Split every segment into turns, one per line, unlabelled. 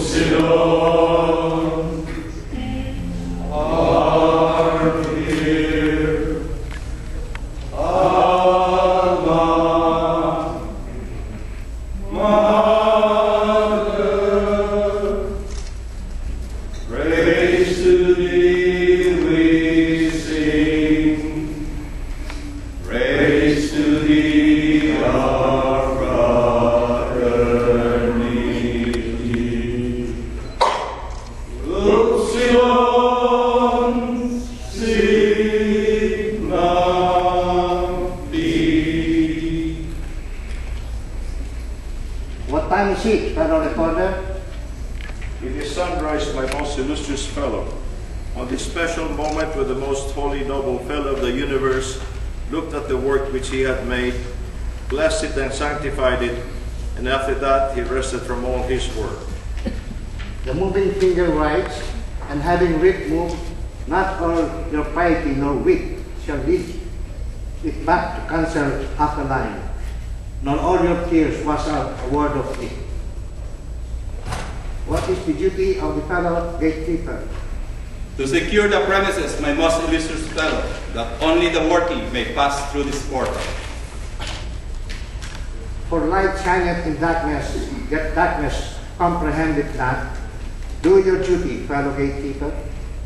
Upsilon, our dear Alma Mater, praise to thee we sing, praise to thee our fraternity. Upsilon Sigma Phi.
What time is it, fellow recorder?
It is sunrise, my most illustrious fellow. On this special moment when the most holy noble fellow of the universe looked at the work which he had made, blessed it and sanctified it, and after that he rested from all his work.
The moving finger writes, and having writ moved, not all your piety nor wit shall lead it back to cancel half a line, nor all your tears wash out a word of it. What is the duty of the fellow gatekeeper?
To secure the premises, my most illustrious fellow, that only the worthy may pass through this portal.
For light shineth in darkness, yet darkness comprehendeth not. Do your duty, fellow gatekeeper.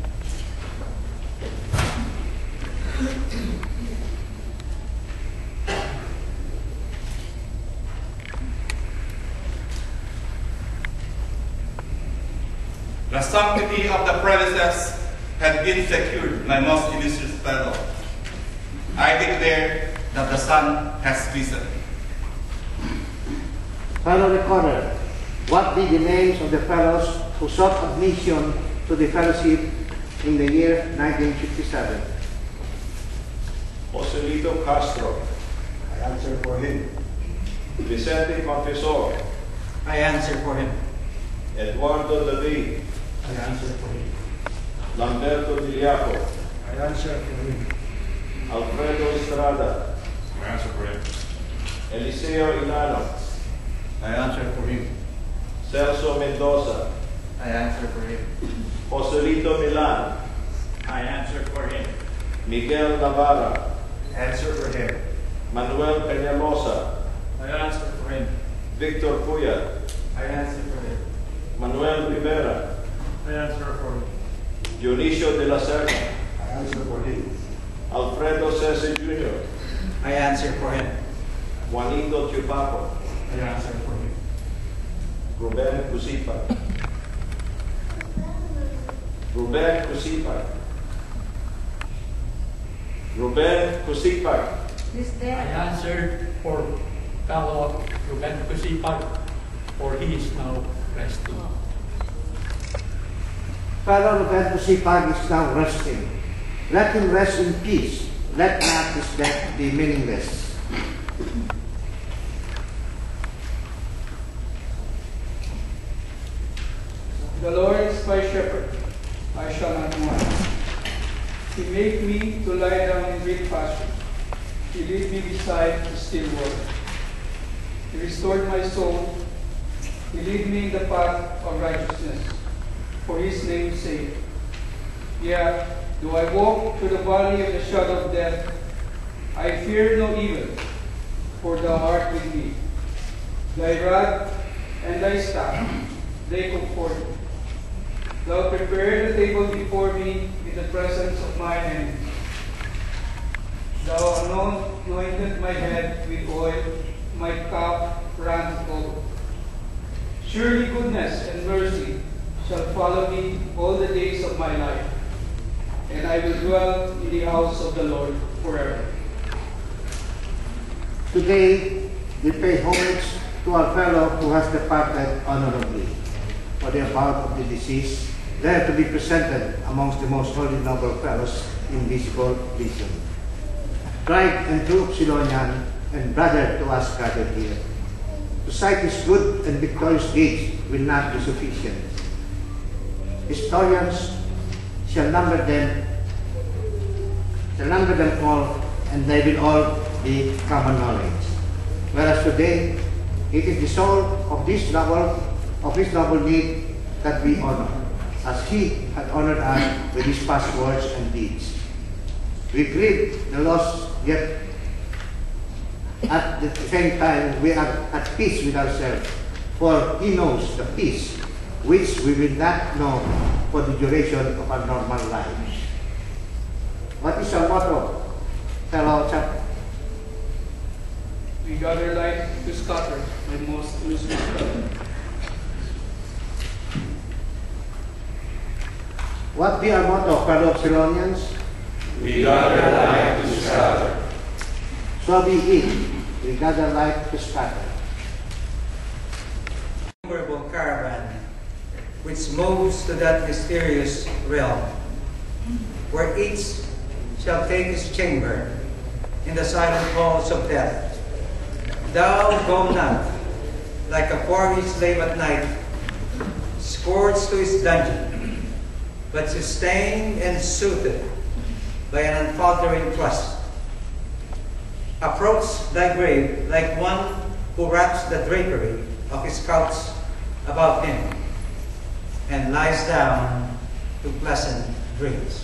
The sanctity of the premises had been secured, my most illustrious fellow. I declare that the sun has risen.
Fellow recorder, what be the names of the fellows who sought admission to the fellowship in the year 1957?
Joselito Castro,
I answer for him.
Vicente Confesor,
I answer for him.
Eduardo David,
I answer for him.
Lamberto Diliaco,
I answer for him.
Alfredo Estrada,
I answer for him.
Eliseo Inano,
I answer for him.
Celso Mendoza,
I answer for him.
Joselito Milan,
I answer for him.
Miguel Navarra,
Answer for him.
Manuel Peñalosa,
I answer for him.
Victor Puyat,
I answer for him.
Manuel Rivera,
I answer for him.
Dionisio de la Serna,
I answer for him.
Alfredo Cese Jr.,
I answer for him.
Juanito Chupaco,
I answer for him.
Ruben Cusipa, Ruben Cusipa, Ruben Cusipa,
This
I
day.
answered for fellow Ruben Kusipag, for he is now resting.
Fellow Ruben Kusipag is now resting. Let him rest in peace. Let not his death be meaningless.
The Lord is my shepherd, I shall not want. He made me to lie down in green pastures. He lead me beside the still water. He restored my soul. He lead me in the path of righteousness, for his name's sake. Yea, though I walk through the valley of the shadow of death, I fear no evil, for thou art with me. Thy rod and thy staff, they comfort me. Thou prepared a table before me in the presence of my enemies. Thou anointed my head with oil, my cup runneth over. Surely goodness and mercy shall follow me all the days of my life, and I will dwell in the house of the Lord forever.
Today, we pay homage to our fellow who has departed honorably. For the about of the deceased, there to be presented amongst the most holy noble fellows in visible vision. Tried and true Upsilonian and brother to us gathered here. To cite his good and victorious deeds will not be sufficient. Historians shall number them all, and they will all be common knowledge. Whereas today, it is the soul of this noble need that we honor, as he had honored us with his past words and deeds. We grieve the loss, yet at the same time we are at peace with ourselves, for he knows the peace which we will not know for the duration of our normal lives. What is our motto, fellow chap?
We gather light to scatter, my most illustrious fellow.
What be our motto, fellow Silonians?
We gather light to scatter.
So be it. We gather light to scatter.
Innumerable caravan, which moves to that mysterious realm, where each shall take his chamber in the silent halls of death. Thou go not, like a quarry slave at night, scourged to his dungeon, but sustained and soothed by an unfaltering trust. Approach thy grave like one who wraps the drapery of his couch about him and lies down to pleasant dreams.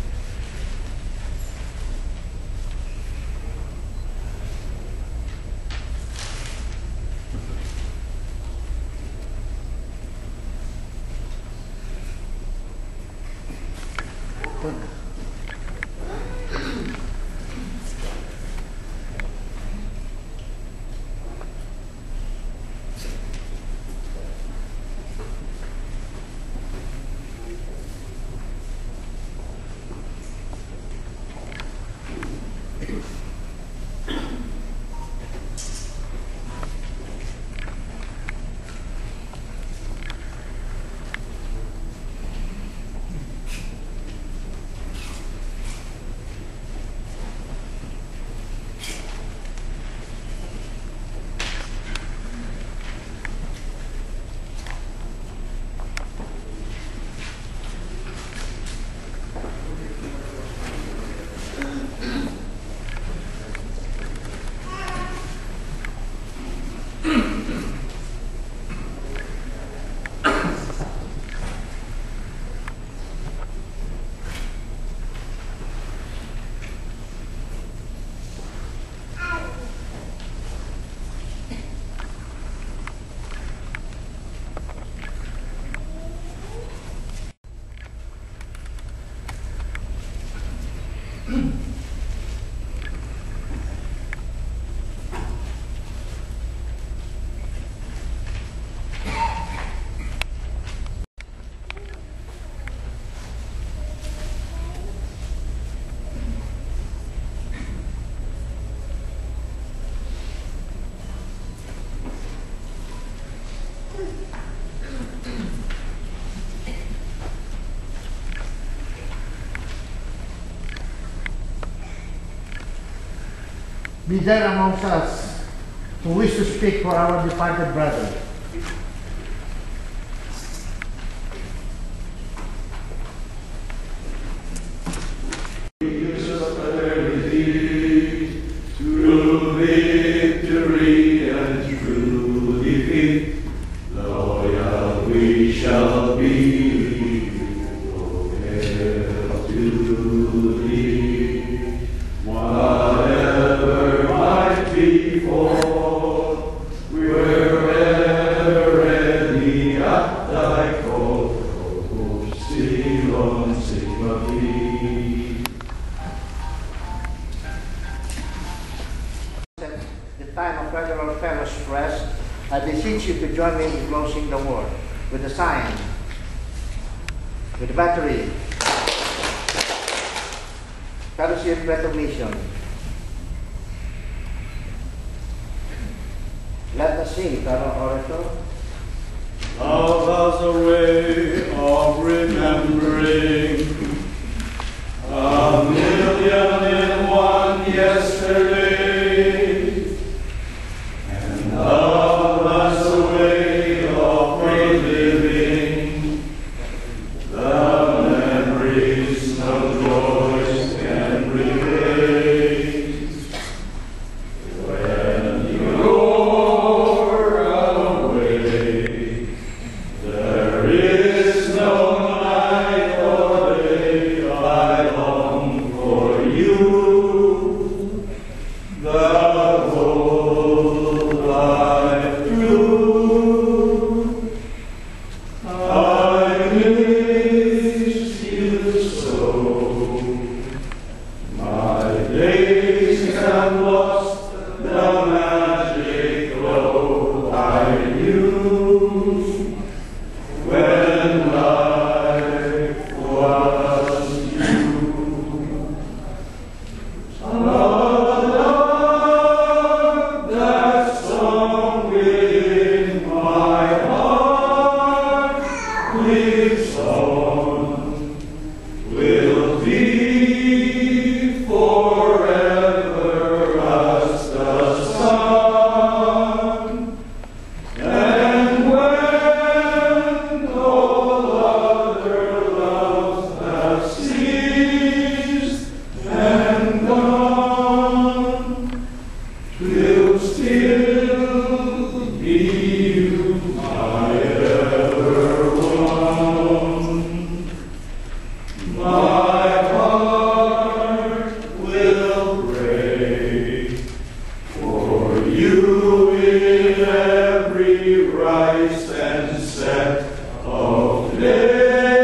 Be there amongst us who wish to speak for our departed brother.
Through victory and through defeat, loyal we shall be, loyal to thee. Whatever might befall, we're ever ready at thy call. O Ceylon, sing of thee.
The time of regular fellow's rest, I beseech you to join me in closing the war with the sign, with the battery, fellowship recognition. Let us sing, fellow orator.
Love us a way of remembering, a million in one yesterday, and love us a way of reliving the memories no joys can replace. When you're away, there is This no night or day I long for you, the whole life through. I miss you so. My days have lost the magic glow I knew when life was you. That song within my heart lives on, will be forever as the sun. And when all other love has ceased and gone, 'twill still be you, my ever one. My heart will break for you in every rise and set of day.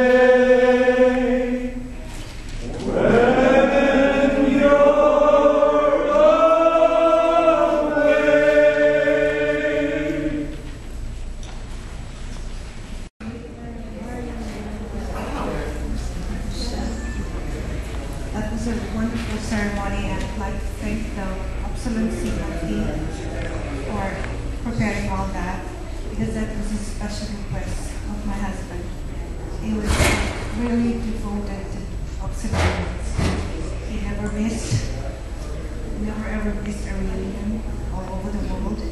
When you're away.
That was a wonderful ceremony, and I'd like to thank the Excellency Mufti for preparing all that, because that was a special request of my husband. He was really devoted to observance. He never ever missed a reunion all over the world.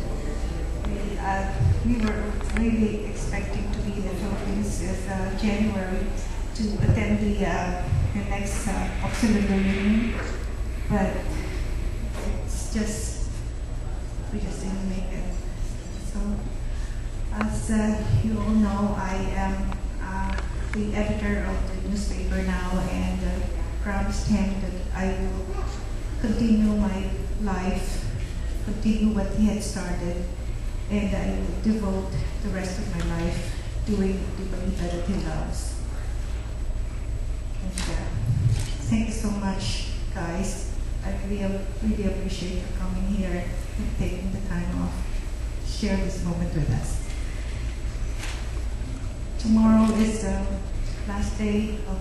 We were really expecting to be in the Philippines this January to attend the next auxiliary reunion, but we just didn't make it. So, as you all know, I am the editor of the newspaper now, and promised him that I will continue my life, continue what he had started, and I will devote the rest of my life doing the balita that he loves. And thank you so much, guys. I really appreciate you coming here and taking the time off to share this moment with us. Tomorrow is the last day of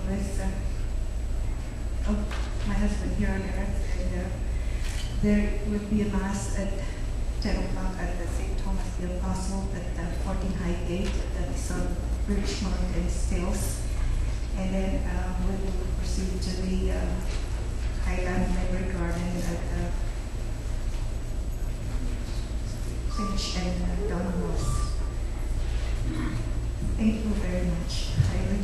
my husband here on earth, and there will be a mass at 10 o'clock at the St. Thomas the Apostle at the 14 Highgate, that is on Richmond and Stills. And then we will proceed to the Highland Library Garden at Finch and Don Ross. Thank you very much. I